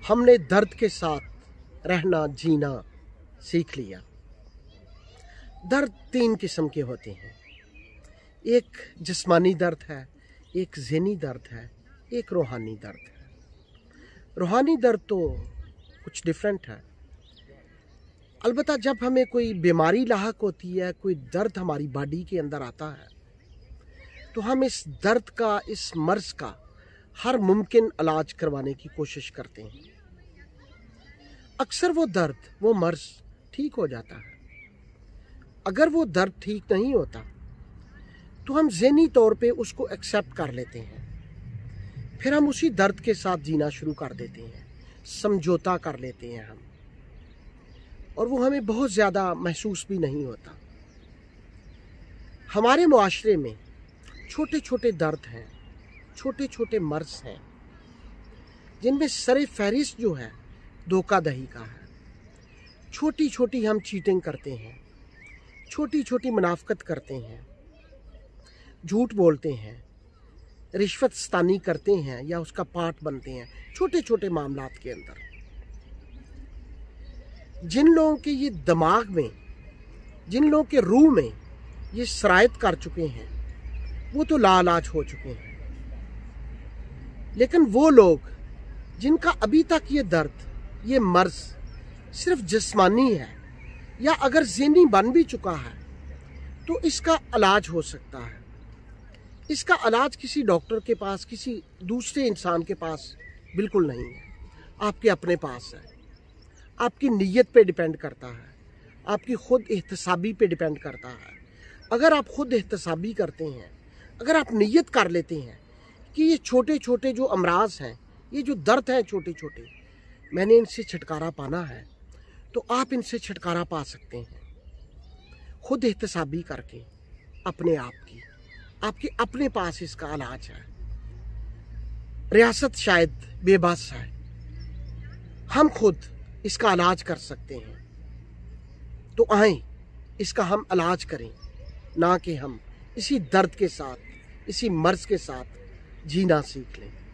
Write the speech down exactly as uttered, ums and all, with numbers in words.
हमने दर्द के साथ रहना जीना सीख लिया। दर्द तीन किस्म के होते हैं। एक जिस्मानी दर्द है, एक ज़हनी दर्द है, एक रूहानी दर्द है। रूहानी दर्द तो कुछ डिफरेंट है। अलबत्ता जब हमें कोई बीमारी लाहक होती है, कोई दर्द हमारी बॉडी के अंदर आता है, तो हम इस दर्द का, इस मर्ज का हर मुमकिन इलाज करवाने की कोशिश करते हैं। अक्सर वो दर्द, वो मर्ज ठीक हो जाता है। अगर वो दर्द ठीक नहीं होता तो हम ज़हनी तौर पे उसको एक्सेप्ट कर लेते हैं। फिर हम उसी दर्द के साथ जीना शुरू कर देते हैं, समझौता कर लेते हैं हम, और वो हमें बहुत ज़्यादा महसूस भी नहीं होता। हमारे मुआशरे में छोटे छोटे दर्द हैं, छोटे छोटे मर्ज हैं, जिनमें सरे फहरिस्त जो है धोखाधड़ी का है। छोटी छोटी हम चीटिंग करते हैं, छोटी छोटी मुनाफकत करते हैं, झूठ बोलते हैं, रिश्वत स्तानी करते हैं या उसका पार्ट बनते हैं छोटे छोटे मामलात के अंदर। जिन लोगों के ये दिमाग में, जिन लोगों के रूह में ये सरायत कर चुके हैं, वो तो लालाज हो चुके हैं। लेकिन वो लोग जिनका अभी तक ये दर्द, ये मर्ज सिर्फ जिस्मानी है, या अगर ज़हनी बन भी चुका है, तो इसका इलाज हो सकता है। इसका इलाज किसी डॉक्टर के पास, किसी दूसरे इंसान के पास बिल्कुल नहीं है, आपके अपने पास है। आपकी नीयत पे डिपेंड करता है, आपकी खुद एहतसाबी पे डिपेंड करता है। अगर आप खुद एहतसाबी करते हैं, अगर आप नीयत कर लेते हैं कि ये छोटे छोटे जो अमराज हैं, ये जो दर्द हैं छोटे छोटे, मैंने इनसे छुटकारा पाना है, तो आप इनसे छुटकारा पा सकते हैं खुद एहतसाबी करके अपने आप की। आपके अपने पास इसका इलाज है। रियासत शायद बेबस है, हम खुद इसका इलाज कर सकते हैं। तो आएं, इसका हम इलाज करें, ना कि हम इसी दर्द के साथ, इसी मर्ज के साथ जीना सीख लें।